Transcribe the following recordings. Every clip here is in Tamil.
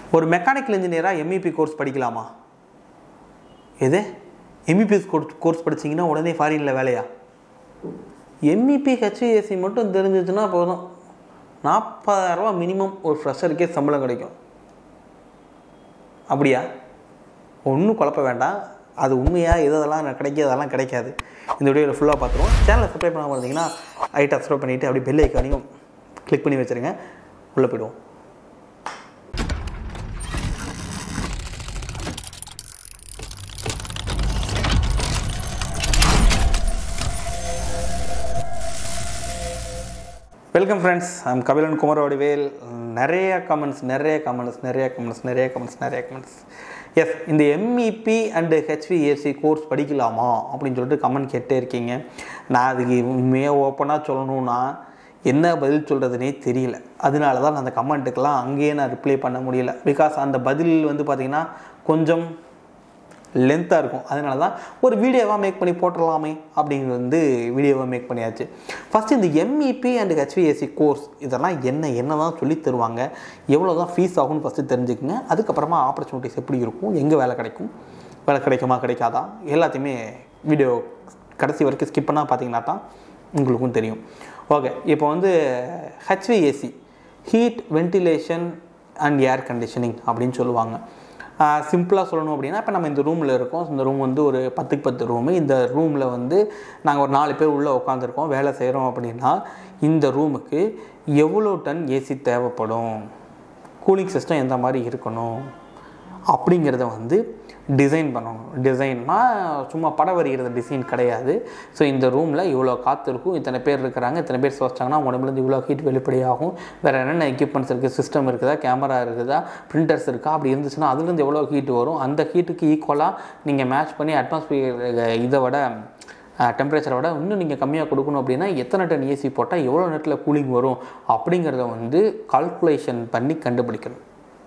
ஒரு மெக்கானிக்கல் இன்ஜினியராக MEP கோர்ஸ் படிக்கலாமா? எது MEP கோர்ஸ் படிச்சிங்கன்னா உடனே ஃபாரினில் வேலையா? MEP HVAC மட்டும் தெரிஞ்சிச்சுன்னா போதும், 40,000 ரூபா மினிமம் ஒரு ஃப்ரெஷருக்கே சம்பளம் கிடைக்கும். அப்படியா? ஒன்றும் குழப்ப வேண்டாம். அது உண்மையாக எதெல்லாம் கிடைக்கிது அதெல்லாம் கிடைக்காது. இந்த வீடியோவில் ஃபுல்லாக பார்த்துருவோம். சேனலை சப்ஸ்கிரைப் பண்ணாமல் இருந்தீங்கன்னா ஐட்டை சப்ஸ்கிரைப் பண்ணிவிட்டு அப்படியே பெல் ஐக்கானையும் கிளிக் பண்ணி வச்சுருங்க. உள்ளே போய்டுவோம். Welcome friends, I'm Kapilan Kumaravadivel. நிறைய கமெண்ட்ஸ். எஸ், இந்த MEP அண்டு HVAC கோர்ஸ் படிக்கலாமா அப்படின்னு சொல்லிட்டு கமெண்ட் கேட்டே இருக்கீங்க. நான் அதுக்கு உண்மையாக ஓப்பனாக சொல்லணுன்னா என்ன பதில் சொல்கிறதுனே தெரியல. அதனால தான் நான் அந்த கமெண்ட்டுக்கெல்லாம் அங்கேயே நான் ரிப்ளை பண்ண முடியல. பிகாஸ் அந்த பதில் பார்த்திங்கன்னா கொஞ்சம் லென்த்தாக இருக்கும். அதனால தான் ஒரு வீடியோவாக மேக் பண்ணி போட்டுடலாமே அப்படிங்கிறது வீடியோவாக மேக் பண்ணியாச்சு. ஃபஸ்ட்டு இந்த MEP அண்ட் HVAC கோர்ஸ் இதெல்லாம் என்ன தான் சொல்லி தருவாங்க, எவ்வளோ தான் ஃபீஸ் ஆகும்னு ஃபஸ்ட்டு தெரிஞ்சுக்குங்க. அதுக்கப்புறமா ஆப்பர்ச்சுனிட்டிஸ் எப்படி இருக்கும், எங்கே வேலை கிடைக்கும், வேலை கிடைக்குமா கிடைக்காதா, எல்லாத்தையுமே வீடியோ கடைசி வரைக்கும் ஸ்கிப் பண்ணால் பார்த்தீங்கன்னா தான் உங்களுக்கும் தெரியும். ஓகே, இப்போ HVAC heat ventilation and air conditioning அப்படின்னு சொல்லுவாங்க. சிம்பிளாக சொல்லணும் அப்படின்னா, இப்போ நம்ம இந்த ரூமில் இருக்கோம். இந்த ரூம் ஒரு 10க்கு 10 ரூமு. இந்த ரூமில் நாங்கள் ஒரு 4 பேர் உள்ளே உட்காந்துருக்கோம், வேலை செய்கிறோம். அப்படின்னா இந்த ரூமுக்கு எவ்வளோ டன் AC தேவைப்படும், கூலிங் சிஸ்டம் எந்த மாதிரி இருக்கணும் அப்படிங்கிறத டிசைன் பண்ணணும். டிசைன்னா சும்மா படம் வரைகிறது டிசைன் கிடையாது. ஸோ இந்த ரூமில் இவ்வளோ காற்று இருக்கும், இத்தனை பேர் இருக்கிறாங்க, இத்தனை பேர் சுவாசிச்சாங்கன்னா உடம்புலேருந்து இவ்வளோ ஹீட் வெளிப்படையாகும், வேறு என்னென்ன எக்யூப்மெண்ட்ஸ் இருக்குது, சிஸ்டம் இருக்குதா, கேமரா இருக்குதா, பிரிண்டர்ஸ் இருக்கா, அப்படி இருந்துச்சுன்னா அதுலேருந்து எவ்வளோ ஹீட் வரும், அந்த ஹீட்டுக்கு ஈக்குவலாக நீங்கள் மேட்ச் பண்ணி அட்மாஸ்பியர் இதை விட டெம்பரேச்சரை விட இன்னும் நீங்கள் கம்மியாக கொடுக்கணும் அப்படின்னா எத்தனை டன் AC போட்டால் எவ்வளோ நேரத்தில் கூலிங் வரும் அப்படிங்கிறத கால்குலேஷன் பண்ணி கண்டுபிடிக்கணும்.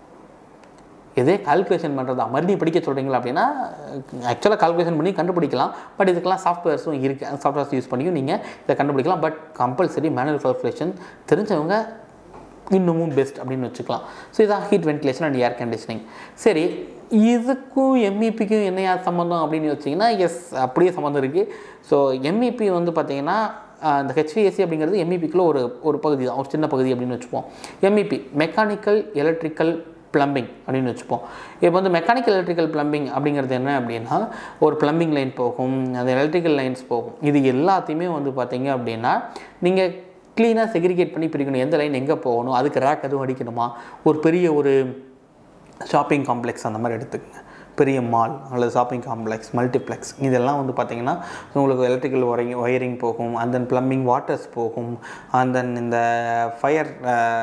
இதே கால்குலேஷன் பண்ணுறதா மறுபடியும் படிக்க சொல்கிறீங்களா அப்படின்னா ஆக்சுவலாக கால்குலேஷன் பண்ணி கண்டுபிடிக்கலாம். பட் இதுக்கெல்லாம் சாஃப்ட்வேர்ஸும் இருக்குது. அந்த சாஃப்ட்வேர்ஸ் யூஸ் பண்ணியும் நீங்கள் இதை கண்டுபிடிக்கலாம். பட் கம்பல்சரி மேனுவல் கால்குலேஷன் தெரிஞ்சவங்க இன்னமும் பெஸ்ட் அப்படின்னு வச்சுக்கலாம். ஸோ இதான் heat ventilation and air conditioning. சரி, இதுக்கும் MEPக்கும் என்ன சம்மந்தம் அப்படின்னு வச்சிங்கன்னா, எஸ் அப்படியே சம்மந்தம் இருக்குது. ஸோ MEP பார்த்திங்கன்னா இந்த HVAC அப்படிங்கிறது MEPக்குள்ள ஒரு பகுதி தான், ஒரு சின்ன பகுதி அப்படின்னு வச்சுப்போம். MEP மெக்கானிக்கல் எலக்ட்ரிக்கல் ப்ளம்பிங் அப்படின்னு வச்சுப்போம். இப்போ மெக்கானிக்கல் எலக்ட்ரிக்கல் ப்ளம்பிங் அப்படிங்கிறது என்ன அப்படின்னா, ஒரு ப்ளம்பிங் லைன் போகும், அது எலக்ட்ரிக்கல் லைன்ஸ் போகும். இது எல்லாத்தையுமே பார்த்திங்க அப்படின்னா நீங்கள் க்ளீனாக செக்ரிகேட் பண்ணி பிரிக்கணும். எந்த லைன் எங்கே போகணும், அதுக்கு ரேக் எதுவும் அடிக்கணுமா, ஒரு பெரிய ஷாப்பிங் காம்ப்ளெக்ஸ் அந்த மாதிரி எடுத்துக்கங்க, பெரிய மால் அல்லது ஷாப்பிங் காம்ப்ளெக்ஸ், மல்டிப்ளெக்ஸ், இதெல்லாம் பார்த்திங்கன்னா உங்களுக்கு எலக்ட்ரிக்கல் ஒயரிங் போகும், அண்ட் தென் ப்ளம்பிங் வாட்டர்ஸ் போகும், அண்ட் தென் இந்த ஃபயர்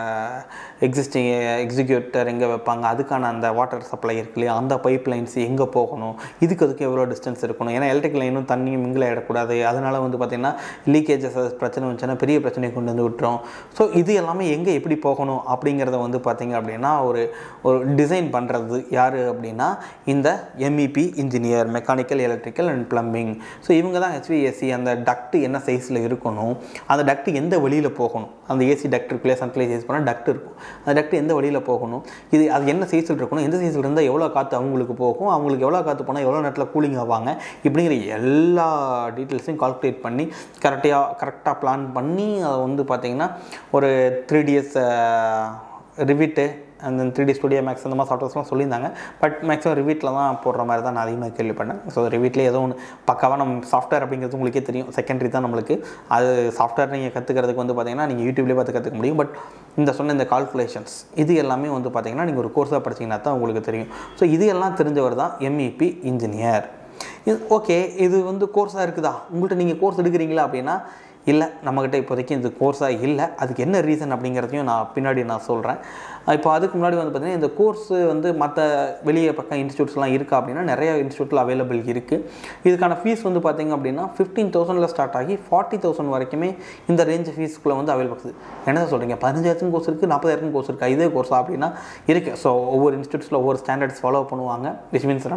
எக்ஸிக்யூட்டர் எங்கே வைப்பாங்க, அதுக்கான அந்த வாட்டர் சப்ளை இருக்கு இல்லையா, அந்த பைப் லைன்ஸ் எங்கே போகணும், அதுக்கு எவ்வளோ டிஸ்டன்ஸ் இருக்கணும். ஏன்னா எலக்ட்ரிக்கல் லைனும் தண்ணியும் மிங்கில் ஆகிடக்கூடாது. அதனால் பார்த்திங்கன்னா லீக்கேஜஸ் பிரச்சனை வந்துச்சுன்னா பெரிய பிரச்சனையை கொண்டு விட்டுரும். ஸோ இது எல்லாமே எங்கே எப்படி போகணும் அப்படிங்கிறத பார்த்திங்க அப்படின்னா ஒரு டிசைன் பண்ணுறது யார் அப்படின்னா இந்த MEP engineer, mechanical electrical and plumbing. So இவங்க தான் HVAC அந்த டக்ட் என்ன சைஸில் இருக்கணும், அந்த டக்ட் எந்த வழியில் போகணும், அந்த AC டக்ட் இருக்குல்லையே, சென்ட்ரலைஸ் யூஸ் பண்ணால் டக்ட் இருக்கும், அந்த டக்ட் எந்த வழியில் போகணும், அது என்ன சைஸில் இருக்கணும், எந்த சைஸில் இருந்தால் எவ்வளோ காற்று அவங்களுக்கு போகும், அவங்களுக்கு எவ்வளோ காற்று போனால் எவ்வளோ நேரத்தில் கூலிங் ஆவாங்க, இப்படிங்கிற எல்லா டீட்டெயில்ஸையும் கால்குலேட் பண்ணி கரெக்டாக பிளான் பண்ணி அதை பார்த்திங்கன்னா ஒரு 3DS ரிவிட்டு அந்த 3D ஸ்டுடியோ மேக்ஸ் அந்த மாதிரி சாஃப்ட்வேர்ஸ்லாம் சொல்லியிருந்தாங்க. பட் மேக்ஸிமம் ரிவீட்டில் தான் போடுற மாதிரி தான் நான் அதிகமாக கேள்விப்பட்டேன். ஸோ ரிவீட்லேயே ஏதோ ஒன்று பக்காவாக நம்ம சாஃப்ட்வேர் அப்படிங்கிறது உங்களுக்கே தெரியும், செகண்டரி தான் நம்மளுக்கு. அது சாஃப்ட்வேர் நீங்கள் கற்றுக்கிறதுக்கு பார்த்திங்கன்னா நீங்கள் யூடியூப்லேயே பார்த்து கற்றுக்க முடியும். பட் இந்த கால்குலேஷன்ஸ் இது எல்லாமே பார்த்திங்கன்னா நீங்கள் ஒரு கோர்ஸாக படிச்சிங்கன்னா தான் உங்களுக்கு தெரியும். ஸோ இது எல்லாம் தெரிஞ்சவர் தான் MEP இன்ஜினியர். ஓகே, இது கோர்ஸாக இருக்குதா, உங்கள்கிட்ட நீங்கள் கோர்ஸ் எடுக்கிறீங்களா அப்படின்னா இல்லை, நம்மக்கிட்ட இப்போதைக்கு இது கோர்ஸாக இல்லை. அதுக்கு என்ன ரீசன் அப்படிங்கிறதையும் பின்னாடி நான் சொல்கிறேன். இப்போ அதுக்கு முன்னாடி பார்த்திங்கன்னா இந்த கோர்ஸு மற்ற வெளியே பக்கம் இன்ஸ்டியூட்ஸ்லாம் இருக்கா அப்படின்னா நிறைய இன்ஸ்டியூட்டில் அவைலபிள் இருக்குது. இதுக்கான ஃபீஸ் பார்த்திங்க அப்படின்னா 15,000 ஸ்டார்ட் ஆகி 40,000 வரைக்குமே இந்த ரேஞ்ச் ஃபீஸ்க்குள்ளே அவைலபிள் இருக்குது. என்ன சொல்கிறீங்க, 15,000 கோர்ஸ் இருக்குது, 40,000 கோர்ஸ் இருக்குது, இதே கோர்ஸா அப்படின்னா இருக்குது. ஸோ ஒவ்வொரு இன்ஸ்டியூட்ஸில் ஒவ்வொரு ஸ்டாண்டர்ட்ஸ் ஃபாலோ பண்ணுவாங்க. விச் மீன்ஸ் என்னன்னா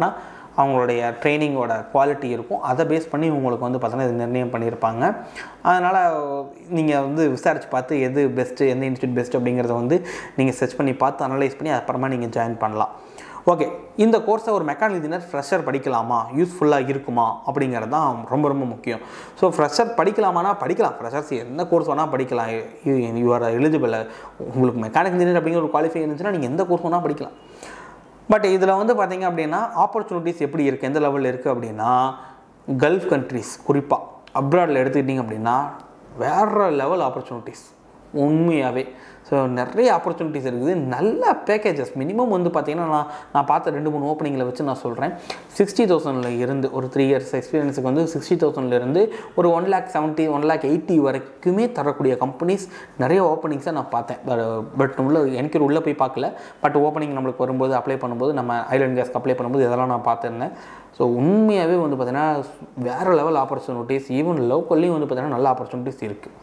அவங்களுடைய ட்ரைனிங்கோட குவாலிட்டி இருக்கும். அதை பேஸ் பண்ணி உங்களுக்கு வந்து பார்த்தீங்கன்னா இது நிர்ணயம் பண்ணியிருப்பாங்க. அதனால் நீங்கள் வந்து விசாரித்து பார்த்து எது பெஸ்ட்டு, எந்த இன்ஸ்டியூட் பெஸ்ட் அப்படிங்கிறத வந்து நீங்கள் சர்ச் பண்ணி பார்த்து அனலைஸ் பண்ணி அப்புறமா நீங்கள் ஜாயின் பண்ணலாம். ஓகே, இந்த கோர்ஸை ஒரு மெக்கானிக்கல் இன்ஜினியர் ஃப்ரெஷர் படிக்கலாமா, யூஸ்ஃபுல்லாக இருக்குமா அப்படிங்கிறது தான் ரொம்ப ரொம்ப முக்கியம். ஸோ ஃப்ரெஷர் படிக்கலாமானா படிக்கலாம். ஃப்ரெஷர்ஸ் என்ன கோர்ஸ் வேணால் படிக்கலாம். You are eligible. உங்களுக்கு மெக்கானிக்கல் இன்ஜினியர் அப்படிங்கிற ஒரு குவாலிஃபை இருந்துச்சுன்னா நீங்கள் எந்த கோர்ஸ் வேணால் படிக்கலாம். பட் இதில் வந்து பார்த்திங்க அப்படின்னா ஆப்பர்ச்சுனிட்டிஸ் எப்படி இருக்குது, எந்த லெவலில் இருக்குது அப்படின்னா, கல்ஃப் கண்ட்ரிஸ் குறிப்பாக அப்ராடில் எடுத்துக்கிட்டிங்க அப்படின்னா வேறு லெவல் ஆப்பர்ச்சுனிட்டிஸ் உண்மையாகவே. ஸோ நிறைய ஆப்பர்ச்சுனிட்டிஸ் இருக்குது. நல்ல பேக்கேஜஸ் மினிமம் வந்து பார்த்திங்கன்னா நான் பார்த்த 2-3 ஓப்பனிங்கில் வச்சு நான் சொல்கிறேன். 60,000 இருந்து ஒரு 3 years எக்ஸ்பீரியன்ஸுக்கு வந்து 60,000 இருந்து ஒரு 1,70,000 1,80,000 வரைக்குமே தரக்கூடிய கம்பெனிஸ் நிறைய ஓப்பனிங்ஸை நான் பார்த்தேன். பட் எனக்கு உள்ளே போய் பார்க்கல. பட் ஓப்பனிங் நம்மளுக்கு வரும்போது அப்ளை பண்ணும்போது நம்ம ஐலண்ட் கேஸ்க்கு அப்ளை பண்ணும்போது இதெல்லாம் நான் பார்த்துருந்தேன். ஸோ உண்மையாகவே வந்து பார்த்திங்கன்னா வேறு லெவல் ஆப்பர்ச்சுனிட்டிஸ், ஈவன் லோக்கல்லையும் வந்து பார்த்திங்கன்னா நல்ல ஆப்பர்ச்சுனிட்டிஸ் இருக்குது.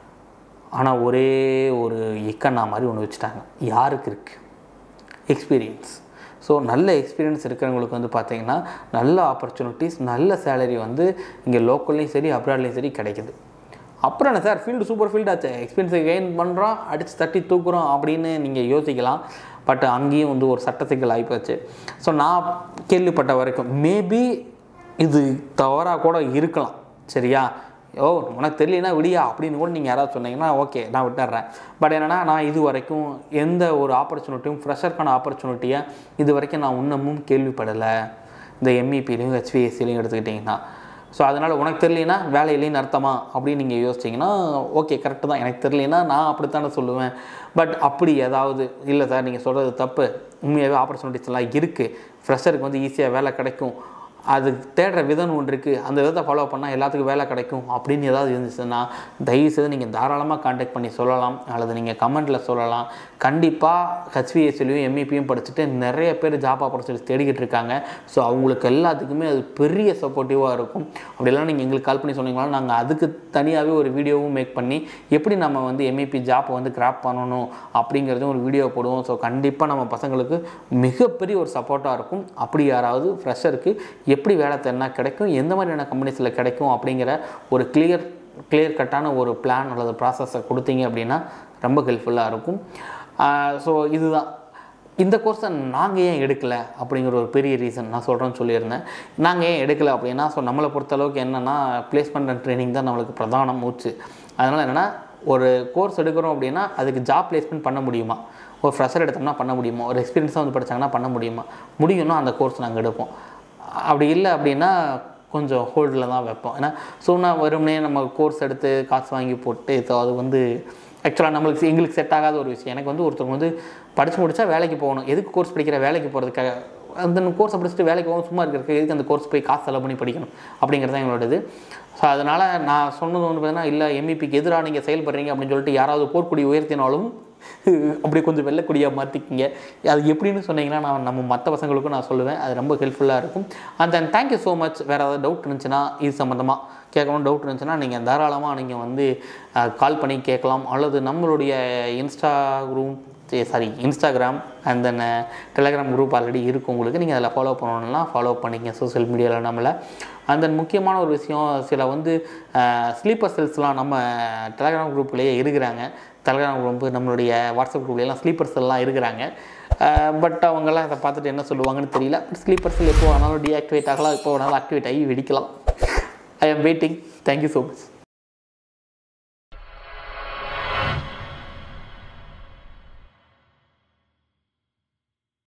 ஆனால் ஒரே ஒரு இக்கண்ணா மாதிரி ஒன்று வச்சுட்டாங்க. யாருக்கு இருக்குது? எக்ஸ்பீரியன்ஸ். ஸோ நல்ல எக்ஸ்பீரியன்ஸ் இருக்கிறவங்களுக்கு வந்து பார்த்திங்கன்னா நல்ல ஆப்பர்ச்சுனிட்டிஸ், நல்ல சேலரி வந்து இங்கே லோக்கல்லையும் சரி அப்ராட்லேயும் சரி கிடைக்குது. அப்புறம் என்ன சார், ஃபீல்டு சூப்பர் ஃபீல்டு ஆச்சு, எக்ஸ்பீரியன்ஸை கெயின் பண்ணுறோம், அடித்து தட்டி தூக்குறோம் அப்படின்னு நீங்கள் யோசிக்கலாம். பட் அங்கேயும் வந்து ஒரு சட்ட சிக்கல் ஆகிப்போச்சு. ஸோ நான் கேள்விப்பட்ட வரைக்கும் மேபி இது தவறாக கூட இருக்கலாம். சரியா? ஓ உனக்கு தெரியலனா விடியா அப்படின்னு கூட நீங்கள் யாராவது சொன்னீங்கன்னா ஓகே நான் விட்டுறேன். பட் என்னென்னா நான் இது வரைக்கும் எந்த ஒரு ஆப்பர்ச்சுனிட்டியும் ஃப்ரெஷருக்கான ஆப்பர்ச்சுனிட்டியை இது வரைக்கும் நான் இன்னமும் கேள்விப்படலை. இந்த MEPலையும் HVACலையும் எடுத்துக்கிட்டிங்கன்னா. ஸோ அதனால் உனக்கு தெரியலனா வேலையிலையும் அர்த்தமா அப்படின்னு நீங்கள் யோசிச்சிங்கன்னா ஓகே கரெக்டு தான். எனக்கு தெரியலனா நான் அப்படித்தானே சொல்லுவேன். பட் அப்படி ஏதாவது இல்லை சார் நீங்கள் சொல்கிறது தப்பு, உண்மையாகவே ஆப்பர்ச்சுனிட்டிஸ் எல்லாம் இருக்குது, ஃப்ரெஷருக்கு வந்து ஈஸியாக வேலை கிடைக்கும், அது தேடுற விதம் ஒன்று இருக்குது, அந்த விதத்தை ஃபாலோ பண்ணால் எல்லாத்துக்கும் வேலை கிடைக்கும் அப்படின்னு ஏதாவது இருந்துச்சுன்னா தயவுசெய்து நீங்கள் தாராளமாக கான்டாக்ட் பண்ணி சொல்லலாம், அல்லது நீங்கள் கமெண்ட்டில் சொல்லலாம். கண்டிப்பாக HVACலையும் MEPயும் படிச்சுட்டு நிறைய பேர் ஜாப் ஆப்பர்ச்சுனிட்டிஸ் தேடிக்கிட்டு இருக்காங்க. ஸோ அவங்களுக்கு எல்லாத்துக்குமே அது பெரிய சப்போர்ட்டிவாக இருக்கும். அப்படிலாம் நீங்கள் எங்களுக்கு கால் பண்ணி சொன்னீங்கன்னா நாங்கள் அதுக்கு தனியாகவே ஒரு வீடியோவும் மேக் பண்ணி எப்படி நம்ம வந்து MEP ஜாப்பை வந்து கிராப் பண்ணணும் அப்படிங்கிறதும் ஒரு வீடியோ போடுவோம். ஸோ கண்டிப்பாக நம்ம பசங்களுக்கு மிகப்பெரிய ஒரு சப்போர்ட்டாக இருக்கும். அப்படி யாராவது ஃப்ரெஷருக்கு எப்படி வேலை தேடினா கிடைக்கும், எந்த மாதிரியான கம்பெனிஸில் கிடைக்கும் அப்படிங்கிற ஒரு கிளியர் கட்டான ஒரு பிளான் அல்லது ப்ராசஸை கொடுத்தீங்க அப்படின்னா ரொம்ப ஹெல்ப்ஃபுல்லாக இருக்கும். ஸோ இதுதான் இந்த கோர்ஸை நாங்கள் ஏன் எடுக்கலை அப்படிங்கிற ஒரு பெரிய ரீசன் நான் சொல்கிறேன்னு சொல்லியிருந்தேன். நாங்கள் ஏன் எடுக்கலை அப்படின்னா, ஸோ நம்மளை பொறுத்தளவுக்கு என்னென்னா பிளேஸ்மெண்ட் அண்ட் ட்ரைனிங் தான் நம்மளுக்கு பிரதான மூச்சு. அதனால் என்னென்னா ஒரு கோர்ஸ் எடுக்கிறோம் அப்படின்னா அதுக்கு ஜாப் பிளேஸ்மெண்ட் பண்ண முடியுமா, ஒரு ஃப்ரெஷர் எடுத்தோம்னா பண்ண முடியுமா, ஒரு எக்ஸ்பீரியன்ஸாக வந்து படித்தாங்கன்னா பண்ண முடியுமா, முடியும்னா அந்த கோர்ஸ் நாங்கள் எடுப்போம். அப்படி இல்லை அப்படின்னா கொஞ்சம் ஹோல்டில் தான் வைப்போம். ஏன்னா சொன்னா வெறுமனே நம்ம கோர்ஸ் எடுத்து காசு வாங்கி போட்டு அது வந்து ஆக்சுவலாக எங்களுக்கு செட் ஆகாத ஒரு விஷயம். எனக்கு வந்து ஒருத்தவங்க வந்து படித்து முடித்தா வேலைக்கு போகணும், எதுக்கு கோர்ஸ் படிக்கிற, வேலைக்கு போகிறதுக்காக அந்த கோர்ஸை படிச்சுட்டு வேலைக்கு போகணும், சும்மா இருக்கிறதுக்கு எதுக்கு அந்த கோர்ஸ் போய் காசு செலவு பண்ணி படிக்கணும் அப்படிங்கிறது தான் எங்களோட இது. ஸோ அதனால் நான் சொன்னது வந்து பார்த்தீங்கன்னா இல்லை MEPக்கு எதிராக நீங்கள் செயல்படுறீங்க அப்படின்னு சொல்லிட்டு யாராவது போர்க்குடி உயர்த்தினாலும் அப்படி கொஞ்சம் வெள்ளக்கூடியாக மாற்றிக்கிங்க. அது எப்படின்னு சொன்னீங்கன்னா நம்ம மற்ற பசங்களுக்கும் நான் சொல்லுவேன், அது ரொம்ப ஹெல்ப்ஃபுல்லாக இருக்கும். And then thank you so much. வேறு ஏதாவது டவுட் இருந்துச்சுன்னா இது சம்மந்தமாக கேட்கணும் டவுட் இருந்துச்சுன்னா நீங்கள் தாராளமாக நீங்கள் வந்து கால் பண்ணி கேட்கலாம், அல்லது நம்மளுடைய Instagram and then Telegram group already இருக்குது உங்களுக்கு, நீங்கள் அதில் ஃபாலோ பண்ணணும்னா ஃபாலோ பண்ணிங்க சோஷியல் மீடியாவில் நம்மளை. அண்ட் தென் முக்கியமான ஒரு விஷயம், சில வந்து ஸ்லீப்பர் செல்ஸ்லாம் நம்ம டெலகிராம் குரூப்லேயே இருக்கிறாங்க. டெலகிராம் குரூப் நம்மளுடைய வாட்ஸ்அப் குரூப்லாம் ஸ்லீப்பர் செல்லாம் இருக்கிறாங்க. பட் அவங்கெல்லாம் அதை பார்த்துட்டு என்ன சொல்லுவாங்கன்னு தெரியல. ஸ்லீப்பர் செல் எப்போ வேணாலும் டீஆக்டிவேட் ஆகலாம், எப்போ வேணாலும் ஆக்டிவேட் ஆகி வெடிக்கலாம். ஐ ஆம் வெயிட்டிங். Thank you so much.